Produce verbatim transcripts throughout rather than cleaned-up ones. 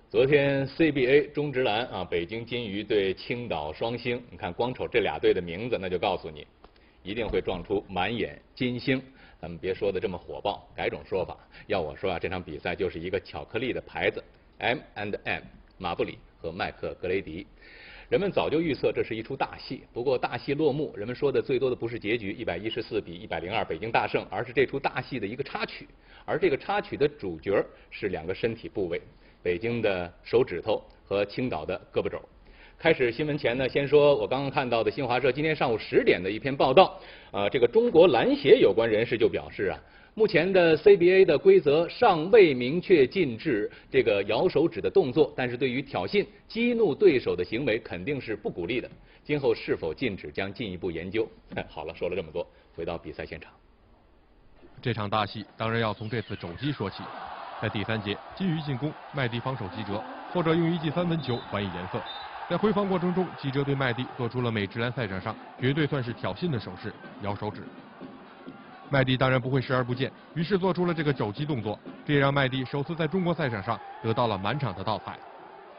昨天 C B A 中职篮啊，北京金鱼对青岛双星，你看光瞅这俩队的名字，那就告诉你，一定会撞出满眼金星。咱们别说的这么火爆，改种说法，要我说啊，这场比赛就是一个巧克力的牌子 M and M， 马布里和麦克格雷迪。人们早就预测这是一出大戏，不过大戏落幕，人们说的最多的不是结局一百一十四比一百零二北京大胜，而是这出大戏的一个插曲。而这个插曲的主角是两个身体部位。北京的手指头和青岛的胳膊肘。开始新闻前呢，先说我刚刚看到的新华社今天上午十点的一篇报道。呃，这个中国篮协有关人士就表示啊，目前的 C B A 的规则尚未明确禁止这个摇手指的动作，但是对于挑衅、激怒对手的行为肯定是不鼓励的。今后是否禁止将进一步研究。好了，说了这么多，回到比赛现场。 这场大戏当然要从这次肘击说起。在第三节，金鱼进攻，麦迪防守击折，后者用一记三分球还以颜色。在回防过程中，记者对麦迪做出了美职篮赛场上绝对算是挑衅的手势，摇手指。麦迪当然不会视而不见，于是做出了这个肘击动作，这也让麦迪首次在中国赛场上得到了满场的盗彩。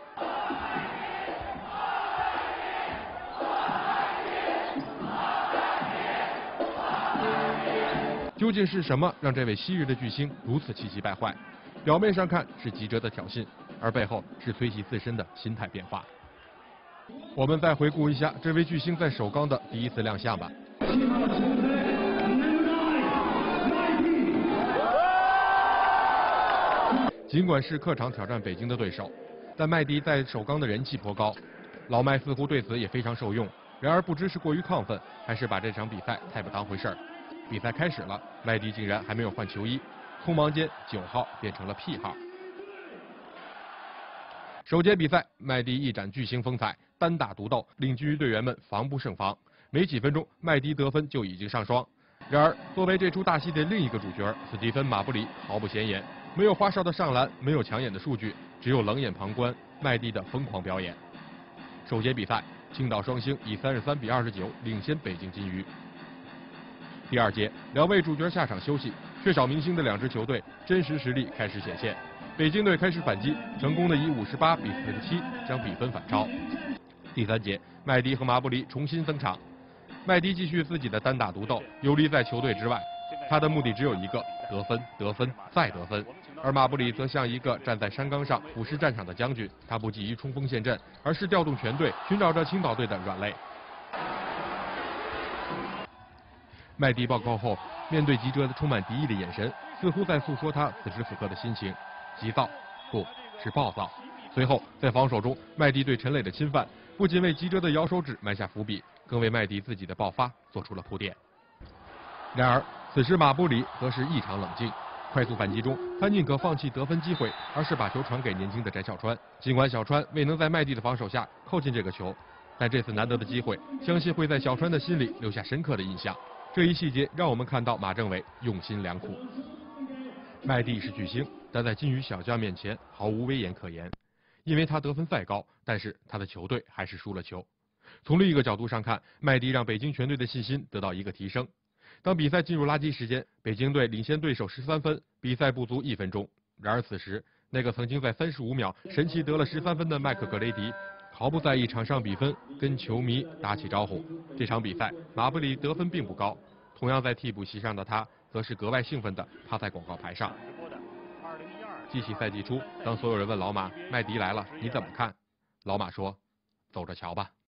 究竟是什么让这位昔日的巨星如此气急败坏？表面上看是吉哲的挑衅，而背后是崔喜自身的心态变化。我们再回顾一下这位巨星在首钢的第一次亮相吧。尽管是客场挑战北京的对手，但麦迪在首钢的人气颇高，老麦似乎对此也非常受用。然而不知是过于亢奋，还是把这场比赛太不当回事儿。比赛开始了，麦迪竟然还没有换球衣，匆忙间九号变成了 P 号。首节比赛，麦迪一展巨星风采，单打独斗，令金鱼队员们防不胜防。没几分钟，麦迪得分就已经上双。然而，作为这出大戏的另一个主角，斯蒂芬·马布里毫不显眼，没有花哨的上篮，没有抢眼的数据，只有冷眼旁观麦迪的疯狂表演。首节比赛，青岛双星以三十三比二十九领先北京金鱼。第二节，两位主角下场休息，缺少明星的两支球队真实实力开始显现。北京队开始反击，成功的以五十八比四十七将比分反超。第三节，麦迪和马布里重新登场，麦迪继续自己的单打独斗，游离在球队之外，他的目的只有一个：得分，得分，再得分。而马布里则像一个站在山岗上俯视战场的将军，他不急于冲锋陷阵，而是调动全队，寻找着青岛队的软肋。麦迪报告后，面对吉哲的充满敌意的眼神，似乎在诉说他此时此刻的心情：急躁，不是暴躁。随后，在防守中，麦迪对陈磊的侵犯，不仅为吉哲的摇手指埋下伏笔，更为麦迪自己的爆发做出了铺垫。然而，此时马布里则是异常冷静。快速反击中，他宁可放弃得分机会，而是把球传给年轻的翟小川。尽管小川未能在麦迪的防守下扣进这个球，但这次难得的机会，相信会在小川的心里留下深刻的印象。这一细节让我们看到马政委用心良苦。麦迪是巨星，但在金鱼小将面前毫无威严可言，因为他得分再高，但是他的球队还是输了球。从另一个角度上看，麦迪让北京全队的信心得到一个提升。当比赛进入垃圾时间，北京队领先对手十三分，比赛不足一分钟。然而此时，那个曾经在三十五秒神奇得了十三分的麦克格雷迪，毫不在意场上比分，跟球迷打起招呼。这场比赛，马布里得分并不高，同样在替补席上的他，则是格外兴奋地趴在广告牌上。记起赛季初，当所有人问老马麦迪来了，你怎么看？老马说：“走着瞧吧。”